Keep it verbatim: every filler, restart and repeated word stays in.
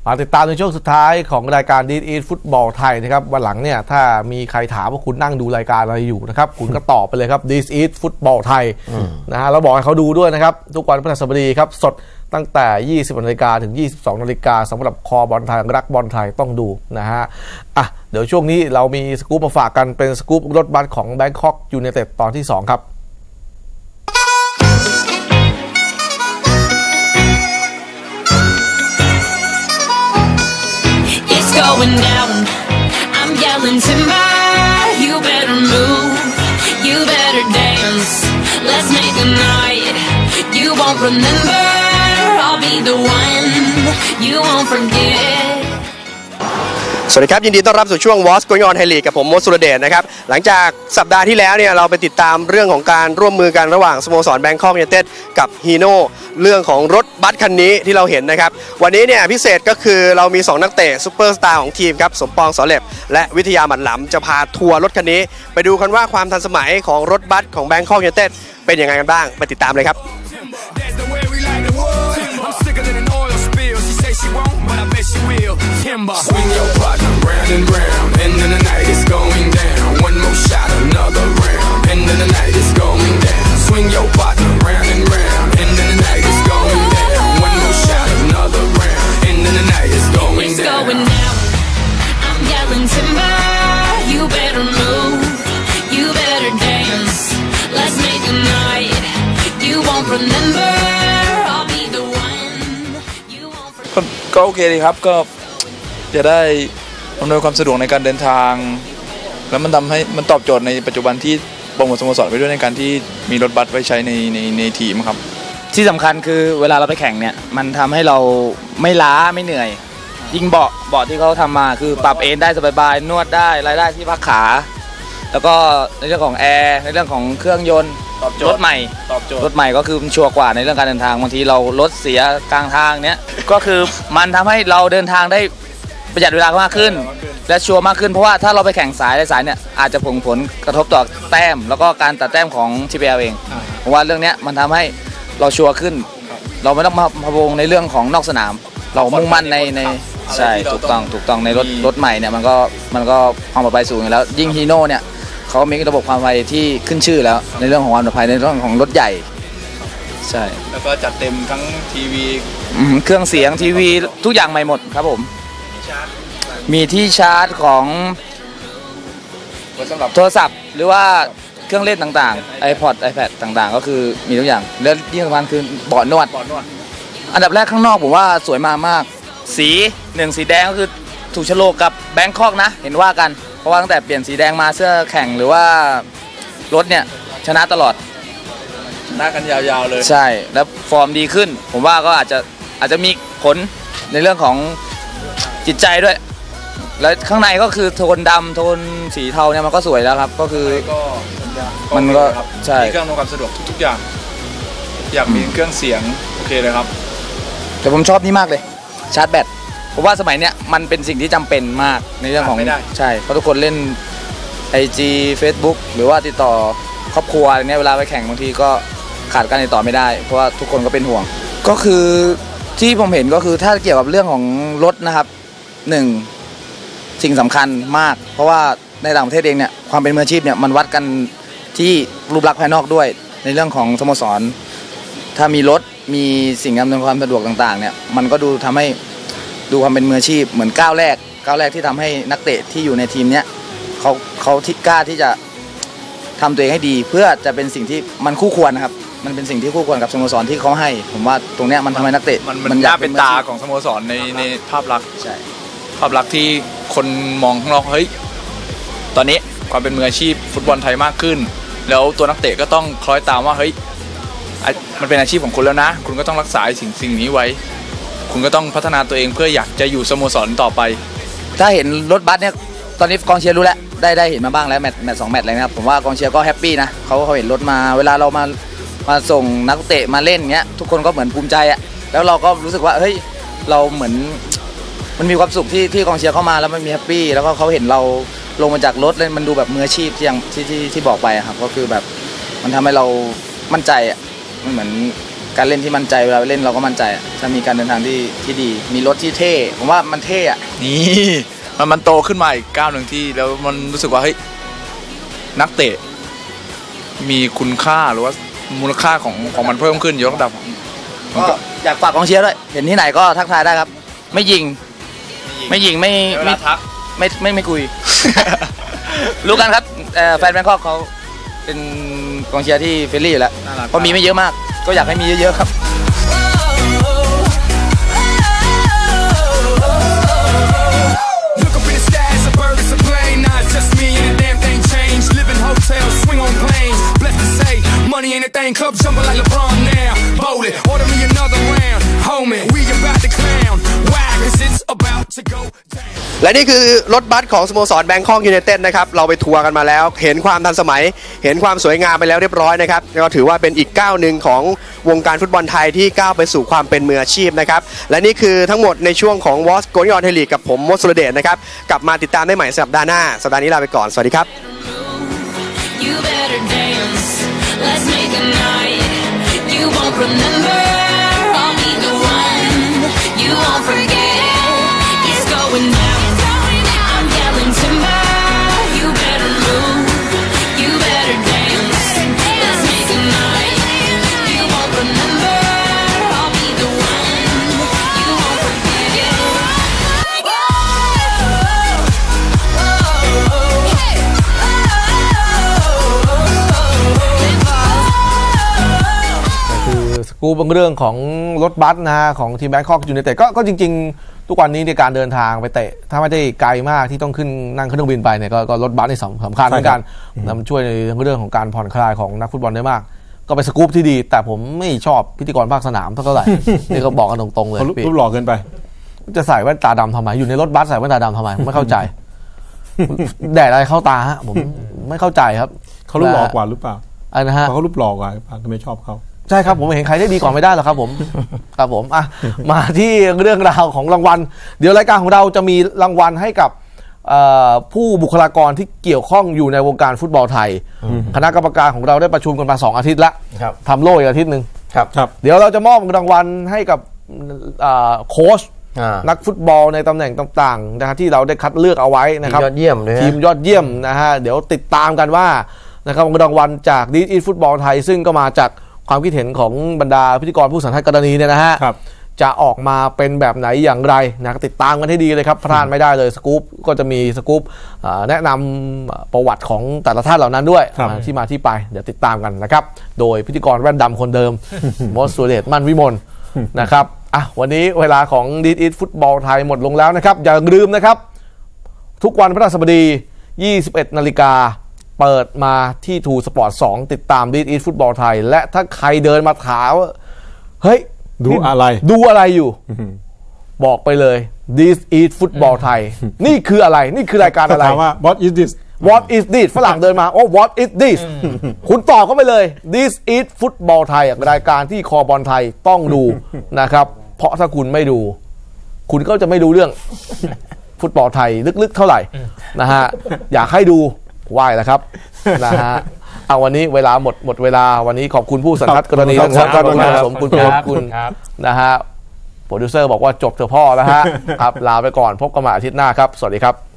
มาติดตามในช่วงสุดท้ายของรายการ This is ฟุตบอลไทยนะครับวันหลังเนี่ยถ้ามีใครถามว่าคุณนั่งดูรายการอะไรอยู่นะครับคุณก็ตอบไปเลยครับ This is ฟุตบอลไทยนะฮะแล้วบอกให้เขาดูด้วยนะครับทุกวันพฤหัสบดีครับสดตั้งแต่ ยี่สิบนาฬิกาถึง ยี่สิบสองนาฬิกาสำหรับคอบอลไทยรักบอลไทยต้องดูนะฮะอ่ะเดี๋ยวช่วงนี้เรามีสกู๊ปมาฝากกันเป็นสกู๊ปรถบัสของ Bangkok United ตอนที่สองครับ Going down, I'm yelling timber. You better move, you better dance. Let's make a night you won't remember. I'll be the one you won't forget. สวัสดีครับยินดีต้อนรับสู่ช่วง What's Going On ไทยลีกกับผมมดสุรเดชนะครับหลังจากสัปดาห์ที่แล้วเนี่ยเราไปติดตามเรื่องของการร่วมมือกันระหว่างสโมสร Bangkok United กับ Hino เรื่องของรถบัสคันนี้ที่เราเห็นนะครับวันนี้เนี่ยพิเศษก็คือเรามีสองนักเตะซุปเปอร์สตาร์ของทีมครับสมปองสอเหล็บและวิทยาหมัดหลำจะพาทัวร์รถคันนี้ไปดูกันว่าความทันสมัยของรถบัสของ Bangkok United เป็นยังไงกันบ้างไปติดตามเลยครับShe won't, but I bet she will. Timber. Swing your partner round and round, and then the night is going down. One more shot, another round, and then the night is going down. Swing your partner round and round, and then the night is going down. One more shot, another round, and then the night is going down. It's going down. I'm yelling timber. You better move. You better dance. Let's make a night you won't remember. ก็โอเคดีครับก็จะได้อำนวยความสะดวกในการเดินทางแล้วมันทำให้มันตอบโจทย์ในปัจจุบันที่โปรโมทสโมสรไปด้วยในการที่มีรถบัสไว้ใช้ในในในทีมครับที่สำคัญคือเวลาเราไปแข่งเนี่ยมันทำให้เราไม่ล้าไม่เหนื่อยยิ่งเบาะเบาะที่เขาทำมาคือปรับเอนได้สบายๆนวดได้รายได้ที่พักขาแล้วก็ในเรื่องของแอร์ในเรื่องของเครื่องยนต์รถใหม่รถใหม่ก็คือชัวร์กว่าในเรื่องการเดินทางบางทีเรารถเสียกลางทางเนี้ยก็คือมันทำให้เราเดินทางได้ประหยัดเวลามากขึ้นและชัวร์มากขึ้นเพราะว่าถ้าเราไปแข่งสายในสายเนี่ยอาจจะส่งผลกระทบต่อแต้มแล้วก็การตัดแต้มของ ที พี แอล เองเพราะว่าเรื่องนี้มันทำให้เราชัวร์ขึ้นเราไม่ต้องมาพะวงในเรื่องของนอกสนามเรามุ่งมั่นในในใช่ถูกต้องถูกต้องในรถรถใหม่เนี่ยมันก็มันก็ความปลอดภัยสูงอยู่แล้วยิ่งฮีโน่เนี่ยเขามีระบบความปลอดภัยที่ขึ้นชื่อแล้วในเรื่องของความปลอดภัยในเรื่องของรถใหญ่ใช่แล้วก็จัดเต็มทั้งทีวีเครื่องเสียงทีวีทุกอย่างใหม่หมดครับผมมีที่ชาร์จของโทรศัพท์หรือว่าเครื่องเล่นต่างๆ iPod iPad ต่างๆก็คือมีทุกอย่างและที่สำคัญคือเบาะนวดอันดับแรกข้างนอกผมว่าสวยมามากสีหนึ่งสีแดงก็คือถูกโฉลกกับแบงคอกนะเห็นว่ากันเพราะว่าตั้งแต่เปลี่ยนสีแดงมาเสื้อแข่งหรือว่ารถเนี่ยชนะตลอดชนะกันยาวๆเลยใช่แล้วฟอร์มดีขึ้นผมว่าก็อาจจะอาจจะมีผลในเรื่องของจิตใจด้วยแล้วข้างในก็คือโทนดำโทนสีเทาเนี่ยมันก็สวยแล้วครับก็คือมันก็ใช่มีเครื่องอำนวยความสะดวกทุกๆอย่างอยากมีเครื่องเสียงโอเคเลยครับแต่ผมชอบนี่มากเลยชาร์จแบตผมว่าสมัยเนี้ยมันเป็นสิ่งที่จำเป็นมากในเรื่องของใช่เพราะทุกคนเล่น ไอ จี Facebook หรือว่าติดต่อครอบครัวอะไรเนี้ยเวลาไปแข่งบางทีก็ขาดการติดต่อไม่ได้เพราะว่าทุกคนก็เป็นห่วงก็คือที่ผมเห็นก็คือถ้าเกี่ยวกับเรื่องของรถนะครับหนึ่งสิ่งสำคัญมากเพราะว่าในต่างประเทศเองเนี่ยความเป็นมืออาชีพเนี่ยมันวัดกันที่รูปลักษณ์ภายนอกด้วยในเรื่องของสโมสรถ้ามีรถมีสิ่งอำนวยความสะดวกต่างๆเนี่ยมันก็ดูทำให้ดูความเป็นมืออาชีพเหมือนก้าวแรกก้าวแรกที่ทำให้นักเตะที่อยู่ในทีมเนี้ยเขาเขาที่กล้าที่จะทำตัวเองให้ดีเพื่อจะเป็นสิ่งที่มันคู่ควรนะครับมันเป็นสิ่งที่คู่ควรกับสโมสรที่เขาให้ผมว่าตรงเนี้ยมันทำให้นักเตะมันน่าเป็นตาของสโมสรในในภาพลักษณ์ใช่ภาพลักษณ์ที่คนมองข้างนอกเฮ้ยตอนนี้ความเป็นมืออาชีพฟุตบอลไทยมากขึ้นแล้วตัวนักเตะก็ต้องคล้อยตามว่าเฮ้ยมันเป็นอาชีพของคุณแล้วนะคุณก็ต้องรักษาสิ่งสิ่งนี้ไว้คุณก็ต้องพัฒนาตัวเองเพื่ออยากจะอยู่สโมสรต่อไปถ้าเห็นรถบัสเนี่ยตอนนี้กองเชียร์รู้แล้วได้ได้เห็นมาบ้างแล้วแมตช์แมตช์สองแมตช์เลยนะครับผมว่ากองเชียร์ก็แฮปปี้นะเขาเขาเห็นรถมาเวลาเรามามาส่งนักเตะมาเล่นเงี้ยทุกคนก็เหมือนภูมิใจอะแล้วเราก็รู้สึกว่าเฮ้ยเราเหมือนมันมีความสุขที่ที่กองเชียร์เข้ามาแล้วมันมีแฮปปี้แล้วก็เขาเห็นเราลงมาจากรถเล่นมันดูแบบมืออาชีพที่ยังที่ที่ที่บอกไปครับก็คือแบบมันทำให้เรามั่นใจอะมันเหมือนการเล่นที่มั่นใจเวลาเล่นเราก็มั่นใจจะมีการเดินทางที่ที่ดีมีรถที่เท่ผมว่ามันเท่อะนี่มันมันโตขึ้นมาอีกก้าวหนึ่งที่แล้วมันรู้สึกว่าเฮ้ยนักเตะมีคุณค่าหรือว่ามูลค่าของของมันเพิ่มขึ้นยกระดับก็อยากฝากกองเชียร์ด้วยเห็นที่ไหนก็ทักทายได้ครับไม่ยิงไม่ยิงไม่ไม่ทักไม่ไม่ไม่คุย รู้กันครับแฟนแบงคอกเขาเป็นกองเชียร์ที่เฟรนลี่อยู่แล้วเพราะมีไม่เยอะมากก็อยากให้มีเยอะๆครับ Look up in the sky, it's a bird, it's a plane. Nah, it's just me and the damn thing changed. Live in hotels, swing on planes. Blessed to say, money ain't a thing. Club jumping like LeBron now. Bowl it, order me another round. Homie, we about to clown. Why? Cause it's about to go down. และนี่คือรถบัสของสโมสรแบงคอกยูไนเต็ดนะครับเราไปทัวร์กันมาแล้วเห็นความทันสมัยเห็นความสวยงามไปแล้วเรียบร้อยนะครับก็ถือว่าเป็นอีกก้าวหนึ่งของวงการฟุตบอลไทยที่ก้าวไปสู่ความเป็นมืออาชีพนะครับและนี่คือทั้งหมดในช่วงของวอสโกนิออนไทยลีกกับผมมดสุรเดชนะครับกลับมาติดตามได้ใหม่สัปดาห์หน้าสัปดาห์นี้ลาไปก่อนสวัสดีครับ You better dance. Let's make a night. You won't remember. I'll be the one. You won't forget. It's going down. I'm yelling timber. You better move. You better dance. Let's make a night. You won't remember. I'll be the one. You won't forget. Whoa, whoa, hey, oh. คือสกู๊ปเรื่องของรถบัสนะฮะของทีมแบงคอกยูไนเต็ดก็ก็จริงๆทุกวันนี้ในการเดินทางไปเตะถ้าไม่ได้ไกลมากที่ต้องขึ้นนั่งเครื่องบินไปเนี่ยก็ก็รถบัสนี่สำคัญเหมือนกันนะมันช่วยในเรื่องของการผ่อนคลายของนักฟุตบอลได้มาก ก็เป็นสกู๊ปที่ดีแต่ผมไม่ชอบพิธีกรภาคสนามเท่าไหร่ นี่ก็บอกกันตรงๆเลยเขารูปหล่อเกินไปจะใส่แว่นตาดำทำไมอยู่ในรถบัสใส่แว่นตาดำทำไมไม่เข้าใจ แดดอะไรเข้าตาฮะผมไม่เข้าใจครับเขารูปหล่อกว่าหรือเปล่าอะไรนะฮะเขารูปหล่อกว่าหรือเปล่าทำไมชอบเขาใช่ครับผมเห็นใครได้ดีกว่าไม่ได้หรอกครับผม ครับผมอ่ะมาที่เรื่องราวของรางวัลเดี๋ยวรายการของเราจะมีรางวัลให้กับผู้บุคลากรที่เกี่ยวข้องอยู่ในวงการฟุตบอลไทยคณะกรรมการของเราได้ประชุมกันมาสองอาทิตย์แล้วทำโล่อีกอาทิตย์หนึ่งครับครับเดี๋ยวเราจะมอบรางวัลให้กับโค้ชนักฟุตบอลในตำแหน่งต่างๆนะฮะที่เราได้คัดเลือกเอาไว้นะครับทีมยอดเยี่ยมเลยทีมยอดเยี่ยมนะฮะเดี๋ยวติดตามกันว่านะครับรางวัลจากดีอีทฟุตบอลไทยซึ่งก็มาจากความคิดเห็นของบรรดาพิธีกรผู้สัมภาษณ์กรณีเนี่ยนะฮะจะออกมาเป็นแบบไหนอย่างไรนะติดตามกันให้ดีเลยครับพลาดไม่ได้เลยสกู๊ปก็จะมีสกู๊ปแนะนำประวัติของแต่ละท่านเหล่านั้นด้วยที่มาที่ไปเดี๋ยวติดตามกันนะครับโดยพิธีกรแว่นดำคนเดิมมดสุเดชมั่นวิมลนะครับอ่ะวันนี้เวลาของดีอีทฟุตบอลไทยหมดลงแล้วนะครับอย่าลืมนะครับทุกวันพฤหัสบดี ยี่สิบเอ็ดนาฬิกาเปิดมาที่ทูสปอร์ตสองติดตามดีอีทฟุตบอลไทยและถ้าใครเดินมาถามว่าเฮ้ยดูอะไรดูอะไรอยู่บอกไปเลย This is Football Thai นี่คืออะไรนี่คือรายการอะไรถามว่า What is this What is this ฝรั่งเดินมาโอ้ What is this คุณตอบเข้าไปเลย This is Football Thai รายการที่คอบอลไทยต้องดูนะครับเพราะถ้าคุณไม่ดูคุณก็จะไม่รู้เรื่องฟุตบอลไทยลึกๆเท่าไหร่นะฮะอยากให้ดูไหว้แล้วครับนะฮะเอาวันนี้เวลาหมดหมดเวลาวันนี้ขอบคุณผู้สัมภาษณ์กรณีทั้งสองท่านมากสมคุณขอบคุณนะฮะโปรดิวเซอร์บอกว่าจบเถอะพ่อแล้วฮะครับลาไปก่อนพบกันใหม่อาทิตย์หน้าครับสวัสดีครับ